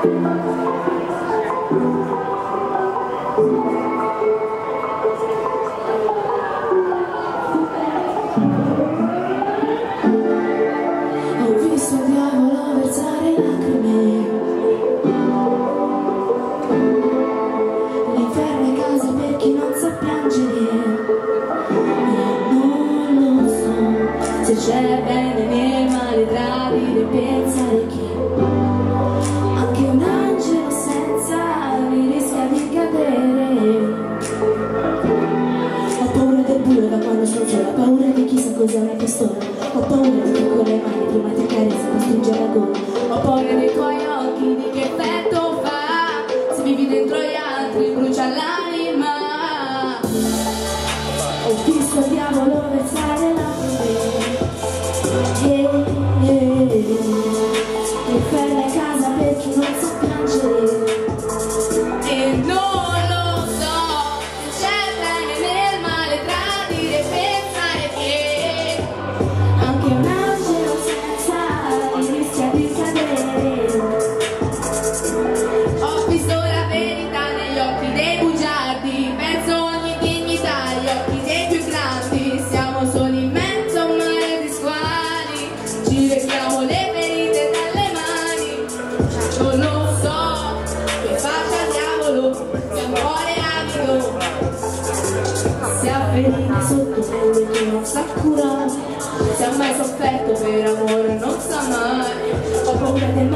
Se c'è bene nel male tra dire e pensare che anche un angelo senza ali rischia di cadere. Ho paura del buio da quando sono sola, ho paura di chissà cos'è una pistola, ho paura di che con le mani prima ti carezza mi stringe la gola, ho paura dei tuoi occhi, di che effetto fa se vivi dentro gli altri, brucia l'anima. Ho visto il diavolo versare lacrime, l'inferno è casa per chi non sa piangere. E non lo so se c'è bene nel male tra dire e pensare che anche un angelo senza ali rischia di cadere. Ho visto la verità negli occhi dei bugiardi, perso ogni dignità agli occhi dei più grandi. Siamo soli in mezzo a un mare di squali, ci lecchiamo le ferite dalle mani. Non lo so che faccia il diavolo, se muore avido, se ha ferite sotto pelle che non sa curare, se ha mai sofferto per amore non sa mai. Ho paura del